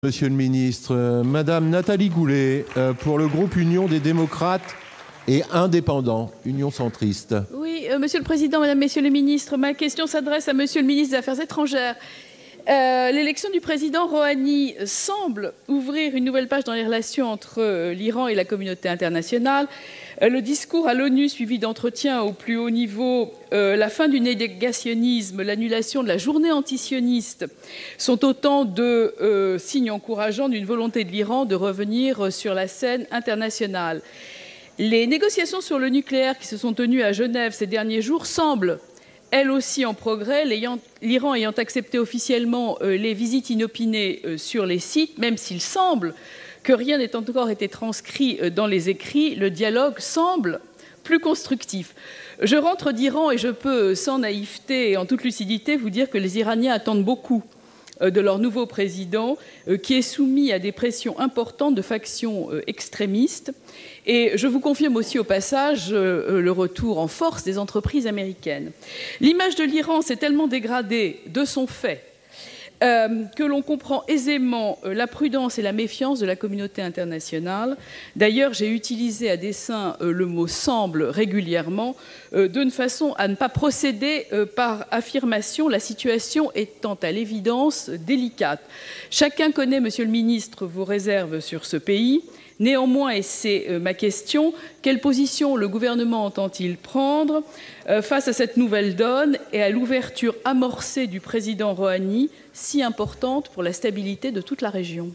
Monsieur le ministre, Madame Nathalie Goulet, pour le groupe Union des démocrates et indépendants, Union centriste. Oui, Monsieur le Président, Mesdames, Messieurs les ministres, ma question s'adresse à Monsieur le ministre des Affaires étrangères. L'élection du président Rouhani semble ouvrir une nouvelle page dans les relations entre l'Iran et la communauté internationale. Le discours à l'ONU suivi d'entretiens au plus haut niveau, la fin du négationnisme, l'annulation de la journée antisioniste sont autant de signes encourageants d'une volonté de l'Iran de revenir sur la scène internationale. Les négociations sur le nucléaire qui se sont tenues à Genève ces derniers jours semblent elles aussi en progrès, l'Iran ayant accepté officiellement les visites inopinées sur les sites, même s'il semble que rien n'ait encore été transcrit dans les écrits, le dialogue semble plus constructif. Je rentre d'Iran et je peux, sans naïveté et en toute lucidité, vous dire que les Iraniens attendent beaucoup de leur nouveau président, qui est soumis à des pressions importantes de factions extrémistes. Et je vous confirme aussi au passage le retour en force des entreprises américaines. L'image de l'Iran s'est tellement dégradée de son fait que l'on comprend aisément la prudence et la méfiance de la communauté internationale. D'ailleurs, j'ai utilisé à dessein le mot « semble » régulièrement, d'une façon à ne pas procéder par affirmation, la situation étant à l'évidence délicate. Chacun connaît, Monsieur le ministre, vos réserves sur ce pays. Néanmoins, et c'est ma question, quelle position le gouvernement entend-il prendre face à cette nouvelle donne et à l'ouverture amorcée du président Rouhani, si importante pour la stabilité de toute la région?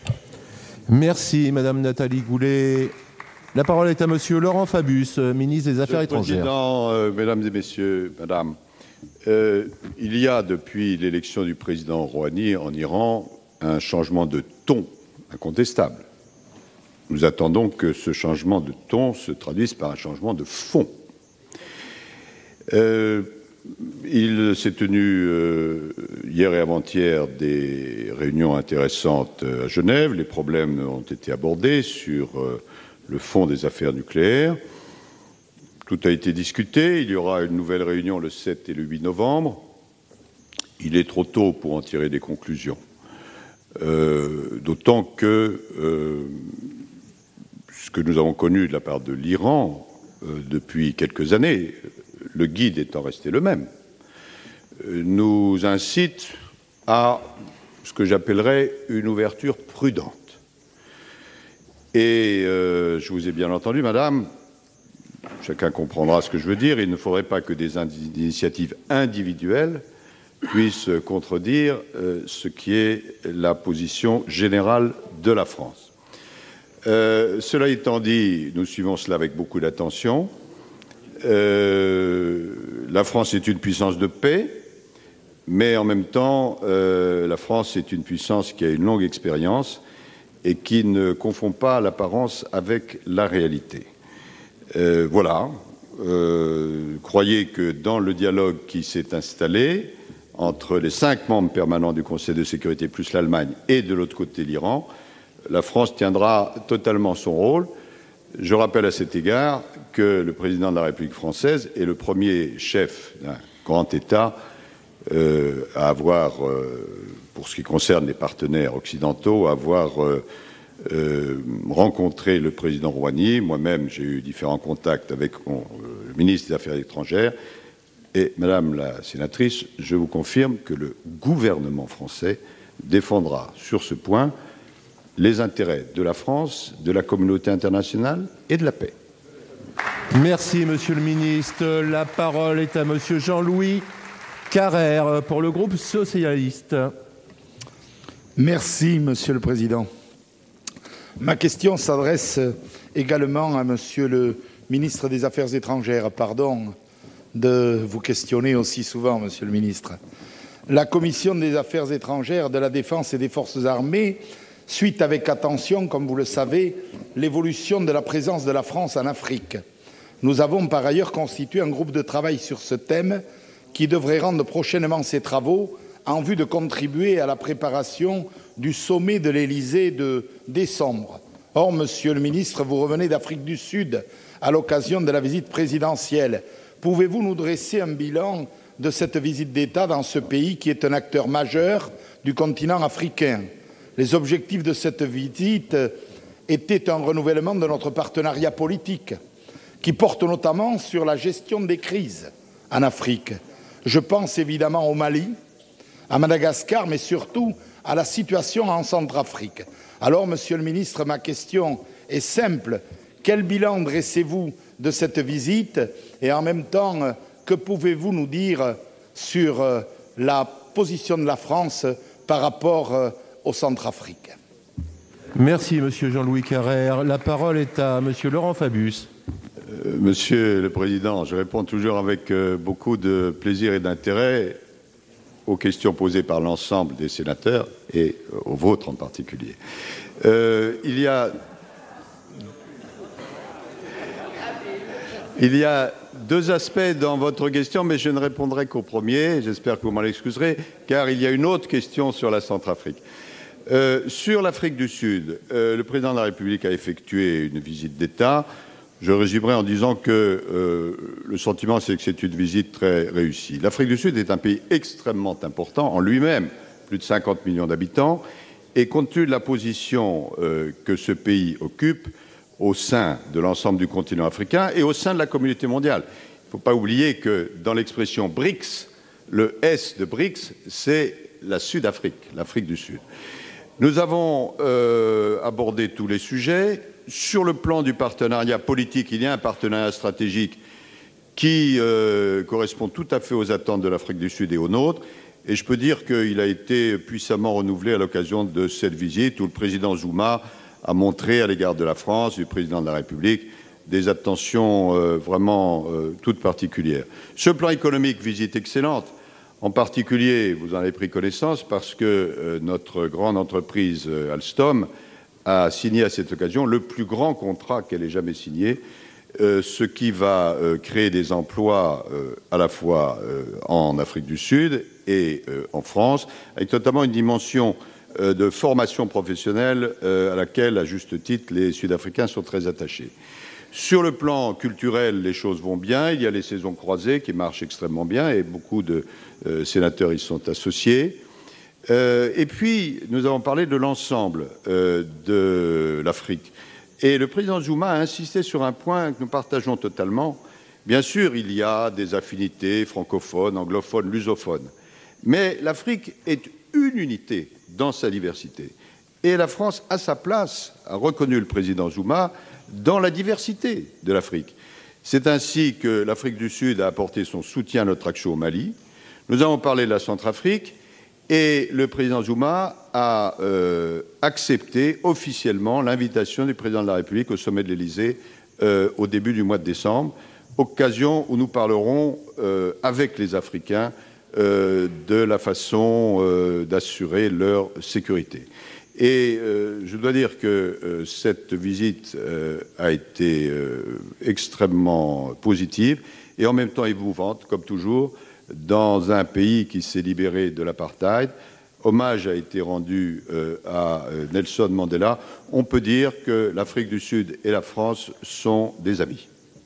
Merci, Madame Nathalie Goulet. La parole est à Monsieur Laurent Fabius, ministre des Affaires étrangères. Monsieur le Président, Mesdames et Messieurs, Madame, il y a depuis l'élection du président Rouhani en Iran un changement de ton incontestable. Nous attendons que ce changement de ton se traduise par un changement de fond. Il s'est tenu hier et avant-hier des réunions intéressantes à Genève. Les problèmes ont été abordés sur le fond des affaires nucléaires. Tout a été discuté. Il y aura une nouvelle réunion le 7 et le 8 novembre. Il est trop tôt pour en tirer des conclusions. D'autant que ce que nous avons connu de la part de l'Iran depuis quelques années, le guide étant resté le même, nous incite à ce que j'appellerais une ouverture prudente. Et je vous ai bien entendu, Madame, chacun comprendra ce que je veux dire, il ne faudrait pas que des initiatives individuelles puissent contredire ce qui est la position générale de la France. Cela étant dit, nous suivons cela avec beaucoup d'attention. La France est une puissance de paix, mais en même temps, la France est une puissance qui a une longue expérience et qui ne confond pas l'apparence avec la réalité. Voilà. Croyez que dans le dialogue qui s'est installé entre les 5 membres permanents du Conseil de sécurité plus l'Allemagne et de l'autre côté l'Iran, la France tiendra totalement son rôle. Je rappelle à cet égard que le président de la République française est le premier chef d'un grand État à avoir, pour ce qui concerne les partenaires occidentaux, à avoir rencontré le président Rouhani. Moi-même, j'ai eu différents contacts avec le ministre des Affaires étrangères. Et, Madame la sénatrice, je vous confirme que le gouvernement français défendra sur ce point les intérêts de la France, de la communauté internationale et de la paix. Merci, Monsieur le ministre. La parole est à Monsieur Jean-Louis Carrère pour le groupe socialiste. Merci, Monsieur le Président. Ma question s'adresse également à Monsieur le ministre des Affaires étrangères. Pardon de vous questionner aussi souvent, Monsieur le ministre. La Commission des Affaires étrangères, de la Défense et des Forces armées suit avec attention, comme vous le savez, l'évolution de la présence de la France en Afrique. Nous avons par ailleurs constitué un groupe de travail sur ce thème qui devrait rendre prochainement ses travaux en vue de contribuer à la préparation du sommet de l'Élysée de décembre. Or, Monsieur le ministre, vous revenez d'Afrique du Sud à l'occasion de la visite présidentielle. Pouvez-vous nous dresser un bilan de cette visite d'État dans ce pays qui est un acteur majeur du continent africain? Les objectifs de cette visite étaient un renouvellement de notre partenariat politique, qui porte notamment sur la gestion des crises en Afrique. Je pense évidemment au Mali, à Madagascar, mais surtout à la situation en Centrafrique. Alors, Monsieur le ministre, ma question est simple. Quel bilan dressez-vous de cette visite? Et en même temps, que pouvez-vous nous dire sur la position de la France par rapport au Centrafrique? Merci, Monsieur Jean-Louis Carrère. La parole est à Monsieur Laurent Fabius. Monsieur le Président, je réponds toujours avec beaucoup de plaisir et d'intérêt aux questions posées par l'ensemble des sénateurs et aux vôtres en particulier. Il y a deux aspects dans votre question, mais je ne répondrai qu'au premier. J'espère que vous m'en excuserez, car il y a une autre question sur la Centrafrique. Sur l'Afrique du Sud, le président de la République a effectué une visite d'État. Je résumerai en disant que le sentiment, c'est que c'est une visite très réussie. L'Afrique du Sud est un pays extrêmement important en lui-même, plus de 50 millions d'habitants, et compte tenu de la position que ce pays occupe au sein de l'ensemble du continent africain et au sein de la communauté mondiale. Il ne faut pas oublier que dans l'expression BRICS, le S de BRICS, c'est la Sud-Afrique, l'Afrique du Sud. Nous avons abordé tous les sujets. Sur le plan du partenariat politique, il y a un partenariat stratégique qui correspond tout à fait aux attentes de l'Afrique du Sud et aux nôtres. Et je peux dire qu'il a été puissamment renouvelé à l'occasion de cette visite où le président Zuma a montré à l'égard de la France, du président de la République, des attentions vraiment toutes particulières. Sur le plan économique, visite excellente. En particulier, vous en avez pris connaissance parce que notre grande entreprise Alstom a signé à cette occasion le plus grand contrat qu'elle ait jamais signé, ce qui va créer des emplois à la fois en Afrique du Sud et en France, avec notamment une dimension de formation professionnelle à laquelle, à juste titre, les Sud-Africains sont très attachés. Sur le plan culturel, les choses vont bien. Il y a les saisons croisées qui marchent extrêmement bien et beaucoup de sénateurs y sont associés. Et puis, nous avons parlé de l'ensemble de l'Afrique. Et le président Zuma a insisté sur un point que nous partageons totalement. Bien sûr, il y a des affinités francophones, anglophones, lusophones. Mais l'Afrique est une unité dans sa diversité. Et la France, à sa place, a reconnu le président Zuma dans la diversité de l'Afrique. C'est ainsi que l'Afrique du Sud a apporté son soutien à notre action au Mali. Nous avons parlé de la Centrafrique et le président Zuma a accepté officiellement l'invitation du président de la République au sommet de l'Élysée au début du mois de décembre, occasion où nous parlerons avec les Africains de la façon d'assurer leur sécurité. Et je dois dire que cette visite a été extrêmement positive et en même temps émouvante, comme toujours, dans un pays qui s'est libéré de l'apartheid. Hommage a été rendu à Nelson Mandela. On peut dire que l'Afrique du Sud et la France sont des amis.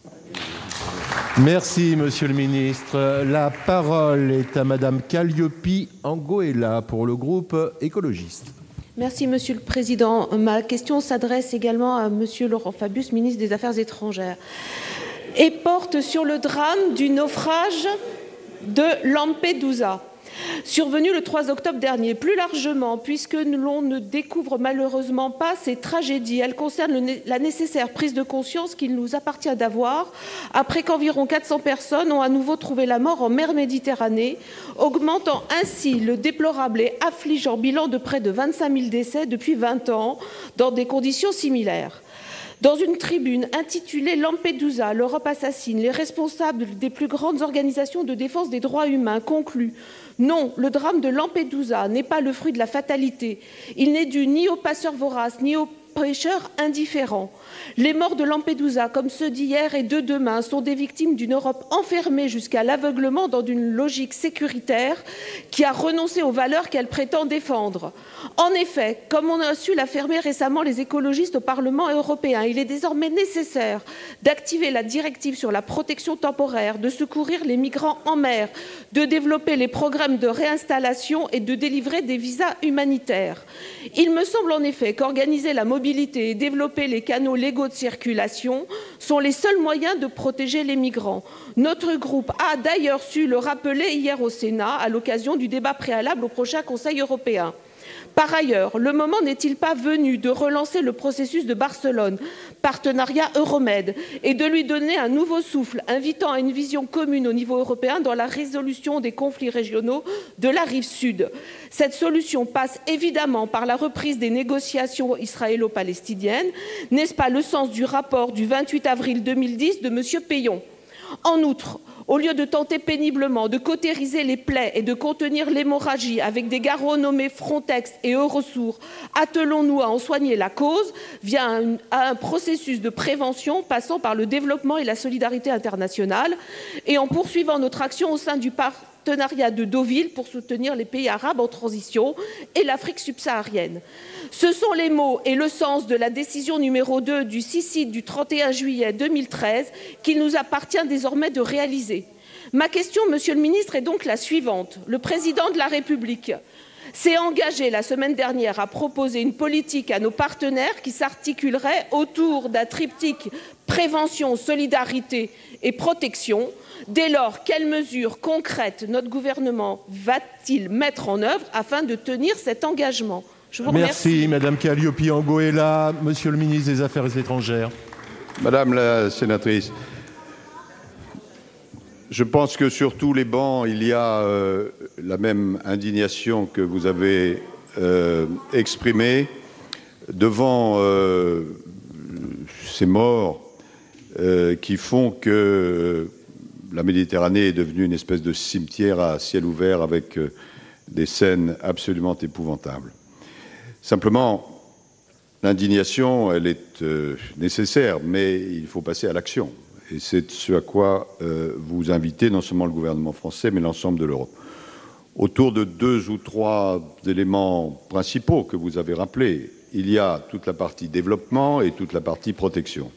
Merci, Monsieur le Ministre. La parole est à Madame Calliope Angoela pour le groupe écologiste. Merci, Monsieur le Président. Ma question s'adresse également à Monsieur Laurent Fabius, ministre des Affaires étrangères, et porte sur le drame du naufrage de Lampedusa, survenu le 3 octobre dernier. Plus largement, puisque l'on ne découvre malheureusement pas ces tragédies, elles concernent la nécessaire prise de conscience qu'il nous appartient d'avoir après qu'environ 400 personnes ont à nouveau trouvé la mort en mer Méditerranée, augmentant ainsi le déplorable et affligeant bilan de près de 25 000 décès depuis 20 ans dans des conditions similaires. Dans une tribune intitulée « Lampedusa, l'Europe assassine », les responsables des plus grandes organisations de défense des droits humains concluent « Non, le drame de Lampedusa n'est pas le fruit de la fatalité. Il n'est dû ni aux passeurs voraces, ni aux pêcheurs indifférents. Les morts de Lampedusa, comme ceux d'hier et de demain, sont des victimes d'une Europe enfermée jusqu'à l'aveuglement dans une logique sécuritaire qui a renoncé aux valeurs qu'elle prétend défendre. En effet, comme on a su l'affirmer récemment les écologistes au Parlement européen, il est désormais nécessaire d'activer la directive sur la protection temporaire, de secourir les migrants en mer, de développer les programmes de réinstallation et de délivrer des visas humanitaires. Il me semble en effet qu'organiser la mobilité et développer les canaux légaux de circulation sont les seuls moyens de protéger les migrants. Notre groupe a d'ailleurs su le rappeler hier au Sénat à l'occasion du débat préalable au prochain Conseil européen. Par ailleurs, le moment n'est-il pas venu de relancer le processus de Barcelone, partenariat Euromed, et de lui donner un nouveau souffle, invitant à une vision commune au niveau européen dans la résolution des conflits régionaux de la rive sud? Cette solution passe évidemment par la reprise des négociations israélo-palestiniennes. N'est-ce pas le sens du rapport du 28 avril 2010 de M. Peillon? En outre, au lieu de tenter péniblement de cautériser les plaies et de contenir l'hémorragie avec des garrots nommés Frontex et Eurosur, attelons-nous à en soigner la cause via un processus de prévention passant par le développement et la solidarité internationale et en poursuivant notre action au sein du partenariat de Deauville pour soutenir les pays arabes en transition et l'Afrique subsaharienne. Ce sont les mots et le sens de la décision numéro 2 du CICID du 31 juillet 2013 qu'il nous appartient désormais de réaliser. Ma question, Monsieur le Ministre, est donc la suivante. Le Président de la République s'est engagé la semaine dernière à proposer une politique à nos partenaires qui s'articulerait autour d'un triptyque prévention, solidarité et protection. Dès lors, quelles mesures concrètes notre gouvernement va-t-il mettre en œuvre afin de tenir cet engagement? Je vous remercie. Merci, Madame Calliope-Angoella. Monsieur le ministre des Affaires étrangères. Madame la sénatrice, je pense que sur tous les bancs, il y a la même indignation que vous avez exprimée devant ces morts qui font que la Méditerranée est devenue une espèce de cimetière à ciel ouvert avec des scènes absolument épouvantables. Simplement, l'indignation, elle est nécessaire, mais il faut passer à l'action. Et c'est ce à quoi vous invitez non seulement le gouvernement français, mais l'ensemble de l'Europe. Autour de 2 ou 3 éléments principaux que vous avez rappelés, il y a toute la partie développement et toute la partie protection.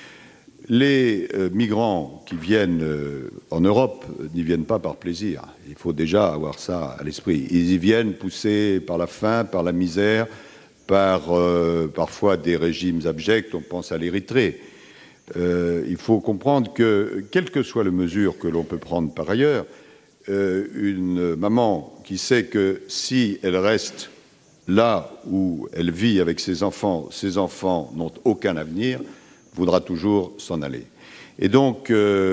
Les migrants qui viennent en Europe n'y viennent pas par plaisir. Il faut déjà avoir ça à l'esprit. Ils y viennent poussés par la faim, par la misère, par parfois des régimes abjects. On pense à l'Érythrée. Il faut comprendre que, quelles que soient les mesures que l'on peut prendre par ailleurs, une maman qui sait que si elle reste là où elle vit avec ses enfants n'ont aucun avenir, voudra toujours s'en aller. Et donc,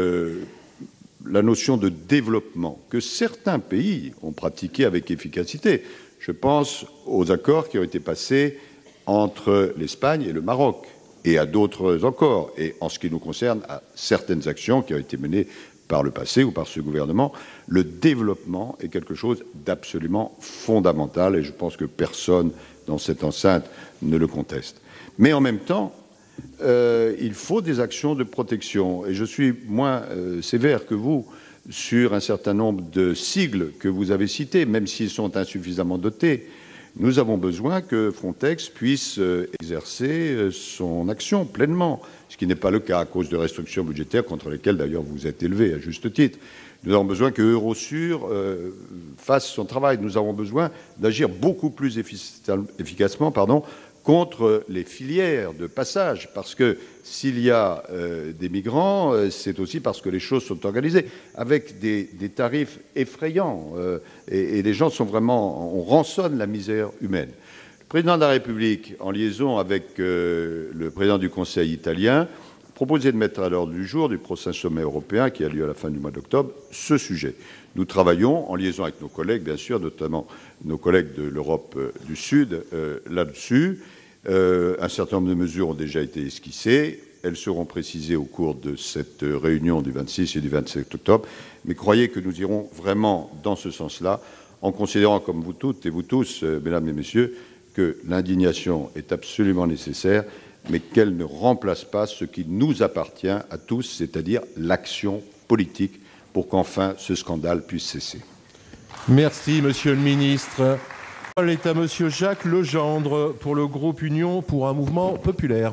la notion de développement que certains pays ont pratiqué avec efficacité, je pense aux accords qui ont été passés entre l'Espagne et le Maroc, et à d'autres encore, et en ce qui nous concerne, à certaines actions qui ont été menées par le passé ou par ce gouvernement, le développement est quelque chose d'absolument fondamental, et je pense que personne dans cette enceinte ne le conteste. Mais en même temps, il faut des actions de protection. Et je suis moins sévère que vous sur un certain nombre de sigles que vous avez cités, même s'ils sont insuffisamment dotés. Nous avons besoin que Frontex puisse exercer son action pleinement, ce qui n'est pas le cas à cause de restrictions budgétaires contre lesquelles, d'ailleurs, vous êtes élevé à juste titre. Nous avons besoin que Eurosur fasse son travail. Nous avons besoin d'agir beaucoup plus efficacement contre les filières de passage, parce que s'il y a des migrants, c'est aussi parce que les choses sont organisées, avec des tarifs effrayants, et les gens sont vraiment... On rançonne la misère humaine. Le président de la République, en liaison avec le président du Conseil italien, proposait de mettre à l'ordre du jour du prochain sommet européen, qui a lieu à la fin du mois d'octobre, ce sujet. Nous travaillons en liaison avec nos collègues, bien sûr, notamment nos collègues de l'Europe du Sud, là-dessus. Un certain nombre de mesures ont déjà été esquissées. Elles seront précisées au cours de cette réunion du 26 et du 27 octobre. Mais croyez que nous irons vraiment dans ce sens-là, en considérant, comme vous toutes et vous tous, mesdames et messieurs, que l'indignation est absolument nécessaire, mais qu'elle ne remplace pas ce qui nous appartient à tous, c'est-à-dire l'action politique, pour qu'enfin ce scandale puisse cesser. Merci, Monsieur le Ministre. La parole est à Monsieur Jacques Legendre pour le groupe Union pour un mouvement populaire.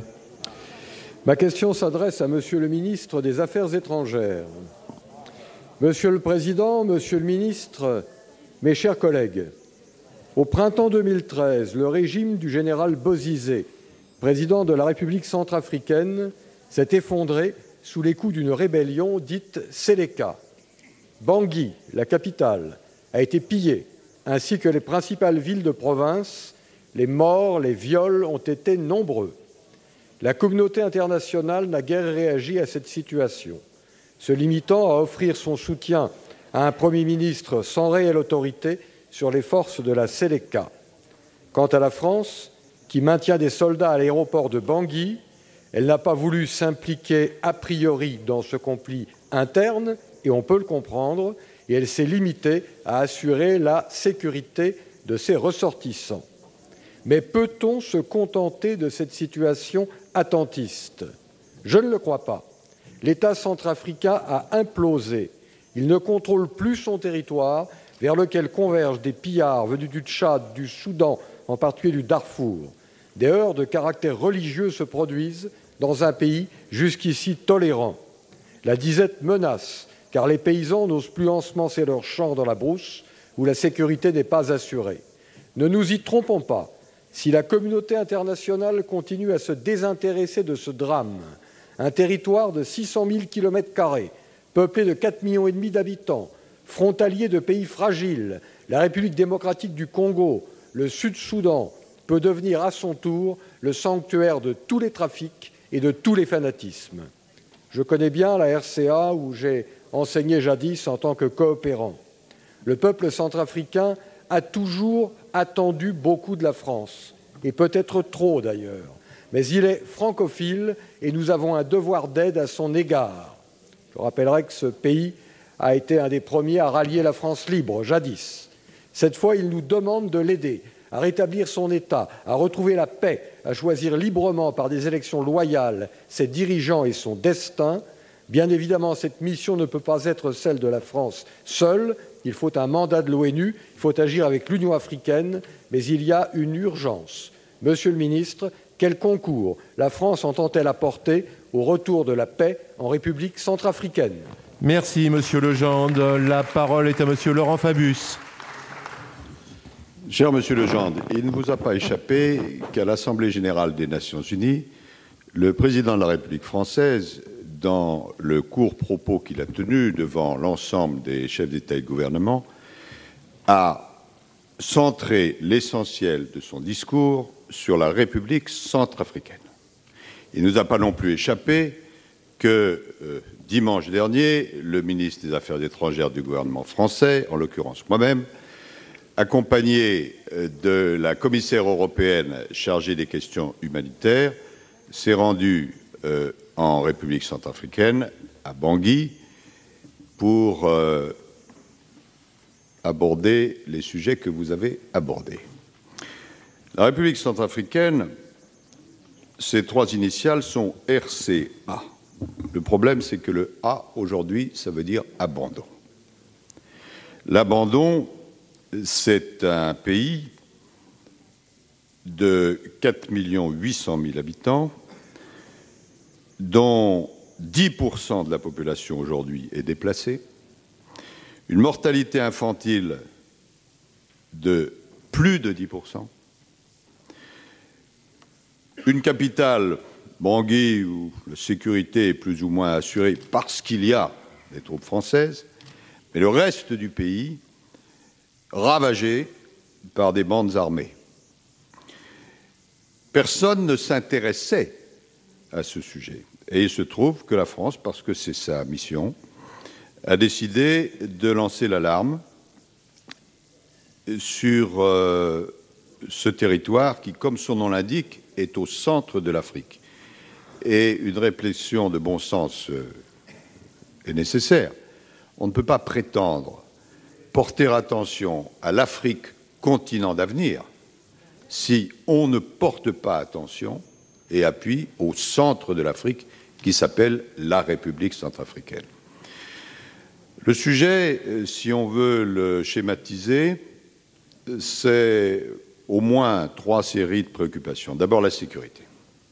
Ma question s'adresse à Monsieur le ministre des Affaires étrangères. Monsieur le Président, Monsieur le ministre, mes chers collègues, au printemps 2013, le régime du général Bozizé, président de la République centrafricaine, s'est effondré sous les coups d'une rébellion dite Séléka. Bangui, la capitale, a été pillée, ainsi que les principales villes de province. Les morts, les viols ont été nombreux. La communauté internationale n'a guère réagi à cette situation, se limitant à offrir son soutien à un Premier ministre sans réelle autorité sur les forces de la Séléka. Quant à la France, qui maintient des soldats à l'aéroport de Bangui, elle n'a pas voulu s'impliquer a priori dans ce conflit interne, et on peut le comprendre, et elle s'est limitée à assurer la sécurité de ses ressortissants. Mais peut-on se contenter de cette situation attentiste? Je ne le crois pas. L'État centrafricain a implosé. Il ne contrôle plus son territoire, vers lequel convergent des pillards venus du Tchad, du Soudan, en particulier du Darfour. Des heurts de caractère religieux se produisent dans un pays jusqu'ici tolérant. La disette menace, car les paysans n'osent plus ensemencer leurs champs dans la brousse, où la sécurité n'est pas assurée. Ne nous y trompons pas. Si la communauté internationale continue à se désintéresser de ce drame, un territoire de 600 000 km², peuplé de 4,5 millions d'habitants, frontalier de pays fragiles, la République démocratique du Congo, le Sud-Soudan, peut devenir à son tour le sanctuaire de tous les trafics et de tous les fanatismes. Je connais bien la RCA, où j'ai enseigné jadis en tant que coopérant. Le peuple centrafricain a toujours attendu beaucoup de la France, et peut-être trop d'ailleurs, mais il est francophile et nous avons un devoir d'aide à son égard. Je rappellerai que ce pays a été un des premiers à rallier la France libre, jadis. Cette fois, il nous demande de l'aider à rétablir son État, à retrouver la paix, à choisir librement par des élections loyales ses dirigeants et son destin. Bien évidemment, cette mission ne peut pas être celle de la France seule. Il faut un mandat de l'ONU, il faut agir avec l'Union africaine, mais il y a une urgence. Monsieur le ministre, quel concours la France entend-elle apporter au retour de la paix en République centrafricaine? Merci, Monsieur Legendre. La parole est à Monsieur Laurent Fabius. Cher Monsieur Legendre, il ne vous a pas échappé qu'à l'Assemblée générale des Nations unies, le président de la République française, dans le court propos qu'il a tenu devant l'ensemble des chefs d'État et de gouvernement, a centré l'essentiel de son discours sur la République centrafricaine. Il ne nous a pas non plus échappé que dimanche dernier, le ministre des Affaires étrangères du gouvernement français, en l'occurrence moi-même, accompagné de la commissaire européenne chargée des questions humanitaires, s'est rendu en République centrafricaine, à Bangui, pour aborder les sujets que vous avez abordés. La République centrafricaine, ses trois initiales sont RCA. Le problème, c'est que le A, aujourd'hui, ça veut dire abandon. L'abandon, c'est un pays de 4 800 000 habitants, dont 10% de la population aujourd'hui est déplacée, une mortalité infantile de plus de 10%, une capitale, Bangui, où la sécurité est plus ou moins assurée parce qu'il y a des troupes françaises, mais le reste du pays ravagé par des bandes armées. Personne ne s'intéressait à ce sujet. Et il se trouve que la France, parce que c'est sa mission, a décidé de lancer l'alarme sur ce territoire qui, comme son nom l'indique, est au centre de l'Afrique. Et une réflexion de bon sens est nécessaire. On ne peut pas prétendre porter attention à l'Afrique, continent d'avenir, si on ne porte pas attention et appui au centre de l'Afrique qui s'appelle la République centrafricaine. Le sujet, si on veut le schématiser, c'est au moins 3 séries de préoccupations. D'abord, la sécurité.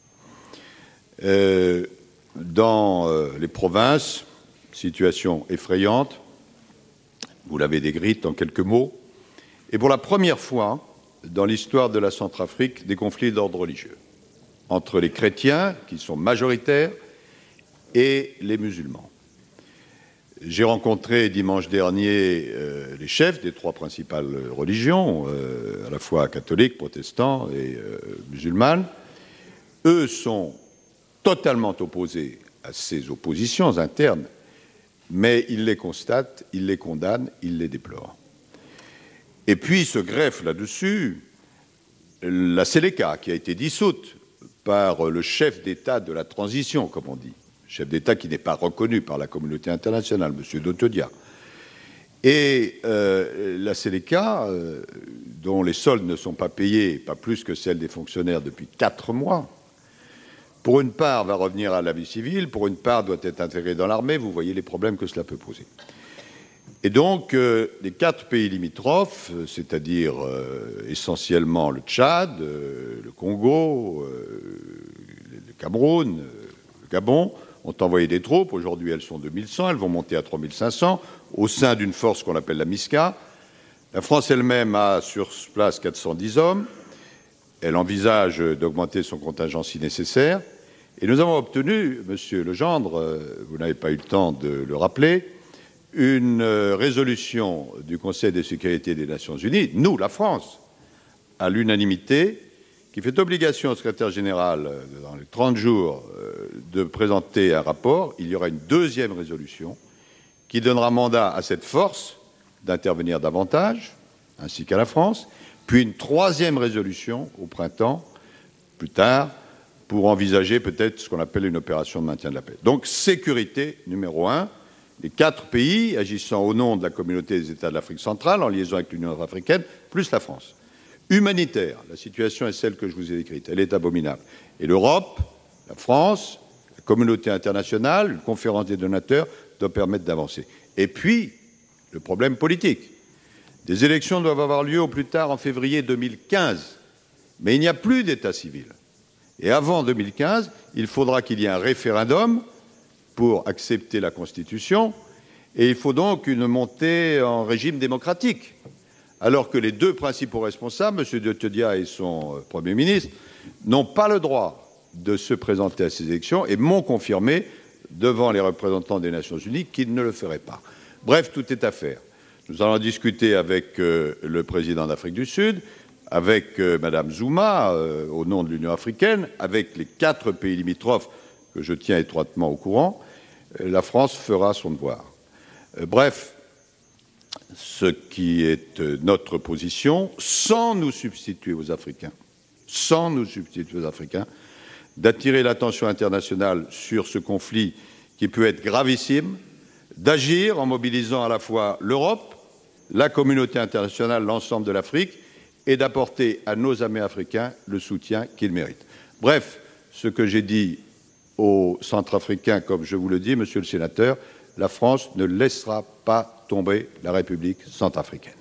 Dans les provinces, situation effrayante, vous l'avez décrite en quelques mots, et pour la première fois dans l'histoire de la Centrafrique, des conflits d'ordre religieux entre les chrétiens, qui sont majoritaires, et les musulmans. J'ai rencontré dimanche dernier les chefs des 3 principales religions, à la fois catholiques, protestants et musulmanes. Eux sont totalement opposés à ces oppositions internes, mais ils les constatent, ils les condamnent, ils les déplorent. Et puis se greffe là-dessus la Séléka, qui a été dissoute par le chef d'État de la transition, comme on dit, chef d'État qui n'est pas reconnu par la communauté internationale, M. Doutodia. Et la Séléka, dont les soldes ne sont pas payés, pas plus que celles des fonctionnaires depuis 4 mois, pour une part va revenir à la vie civile, pour une part doit être intégrée dans l'armée, vous voyez les problèmes que cela peut poser. Et donc, les 4 pays limitrophes, c'est-à-dire essentiellement le Tchad, le Congo, le Cameroun, le Gabon, ont envoyé des troupes. Aujourd'hui, elles sont 2100, elles vont monter à 3500, au sein d'une force qu'on appelle la MISCA. La France elle-même a sur place 410 hommes. Elle envisage d'augmenter son contingent si nécessaire. Et nous avons obtenu, Monsieur Legendre, vous n'avez pas eu le temps de le rappeler, une résolution du Conseil de sécurité des Nations Unies, nous, la France, à l'unanimité, qui fait obligation au secrétaire général, dans les 30 jours, de présenter un rapport. Il y aura une 2e résolution qui donnera mandat à cette force d'intervenir davantage, ainsi qu'à la France, puis une 3e résolution au printemps, plus tard, pour envisager peut-être ce qu'on appelle une opération de maintien de la paix. Donc, sécurité numéro 1, les 4 pays agissant au nom de la communauté des États de l'Afrique centrale, en liaison avec l'Union africaine, plus la France. Humanitaire, la situation est celle que je vous ai décrite, elle est abominable. Et l'Europe, la France, la communauté internationale, une conférence des donateurs doit permettre d'avancer. Et puis, le problème politique. Des élections doivent avoir lieu au plus tard en février 2015, mais il n'y a plus d'état civil. Et avant 2015, il faudra qu'il y ait un référendum pour accepter la Constitution, et il faut donc une montée en régime démocratique. Alors que les 2 principaux responsables, M. Doutodia et son Premier ministre, n'ont pas le droit de se présenter à ces élections et m'ont confirmé devant les représentants des Nations Unies qu'ils ne le feraient pas. Bref, tout est à faire. Nous allons discuter avec le président d'Afrique du Sud, avec Mme Zuma, au nom de l'Union africaine, avec les 4 pays limitrophes que je tiens étroitement au courant. La France fera son devoir. Bref, ce qui est notre position, sans nous substituer aux Africains, d'attirer l'attention internationale sur ce conflit qui peut être gravissime, d'agir en mobilisant à la fois l'Europe, la communauté internationale, l'ensemble de l'Afrique, et d'apporter à nos amis africains le soutien qu'ils méritent. Bref, ce que j'ai dit aux Centrafricains, comme je vous le dis, Monsieur le Sénateur, la France ne laissera pas tomber la République centrafricaine.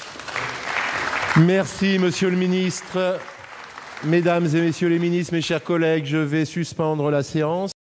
Merci, Monsieur le Ministre. Mesdames et Messieurs les ministres, mes chers collègues, je vais suspendre la séance.